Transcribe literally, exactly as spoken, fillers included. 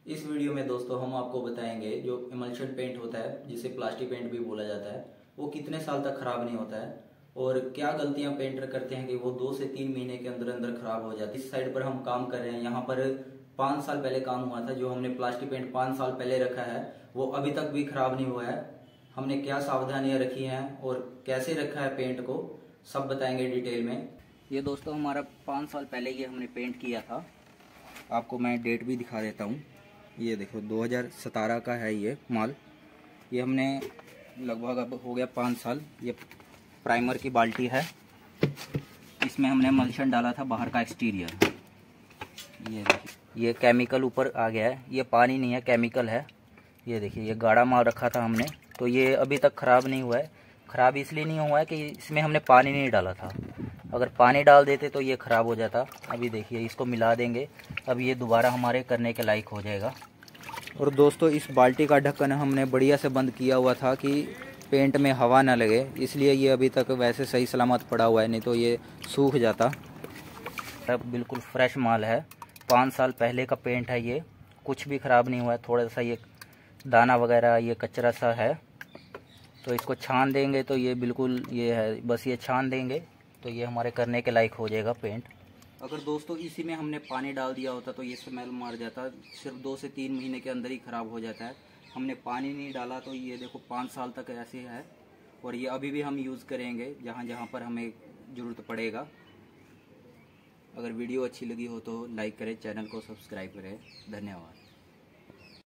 इस वीडियो में दोस्तों हम आपको बताएंगे जो इमल्शन पेंट होता है जिसे प्लास्टिक पेंट भी बोला जाता है वो कितने साल तक खराब नहीं होता है और क्या गलतियां पेंटर करते हैं कि वो दो से तीन महीने के अंदर अंदर खराब हो जाती है। इस साइड पर हम काम कर रहे हैं, यहाँ पर पाँच साल पहले काम हुआ था। जो हमने प्लास्टिक पेंट पाँच साल पहले रखा है वो अभी तक भी खराब नहीं हुआ है। हमने क्या सावधानियां रखी हैं और कैसे रखा है पेंट को, सब बताएंगे डिटेल में। ये दोस्तों हमारा पाँच साल पहले ये हमने पेंट किया था। आपको मैं डेट भी दिखा देता हूँ। ये देखो दो हज़ार सत्रह का है ये माल। ये हमने लगभग अब हो गया पाँच साल। ये प्राइमर की बाल्टी है, इसमें हमने मल्शन डाला था बाहर का एक्सटीरियर। ये देखिए ये केमिकल ऊपर आ गया है, ये पानी नहीं है केमिकल है। ये देखिए ये गाढ़ा माल रखा था हमने, तो ये अभी तक ख़राब नहीं हुआ है। ख़राब इसलिए नहीं हुआ है कि इसमें हमने पानी नहीं डाला था। अगर पानी डाल देते तो ये ख़राब हो जाता। अभी देखिए इसको मिला देंगे, अब ये दोबारा हमारे करने के लायक हो जाएगा। और दोस्तों इस बाल्टी का ढक्कन हमने बढ़िया से बंद किया हुआ था कि पेंट में हवा ना लगे, इसलिए ये अभी तक वैसे सही सलामत पड़ा हुआ है, नहीं तो ये सूख जाता। अब बिल्कुल फ्रेश माल है, पाँच साल पहले का पेंट है। ये कुछ भी ख़राब नहीं हुआ है। थोड़ा सा ये दाना वगैरह ये कचरा सा है, तो इसको छान देंगे तो ये बिल्कुल ये है, बस ये छान देंगे तो ये हमारे करने के लायक हो जाएगा पेंट। अगर दोस्तों इसी में हमने पानी डाल दिया होता तो ये स्मेल मार जाता, सिर्फ दो से तीन महीने के अंदर ही ख़राब हो जाता है। हमने पानी नहीं डाला तो ये देखो पाँच साल तक ऐसे है और ये अभी भी हम यूज़ करेंगे जहाँ जहाँ पर हमें ज़रूरत पड़ेगा। अगर वीडियो अच्छी लगी हो तो लाइक करें, चैनल को सब्सक्राइब करें। धन्यवाद।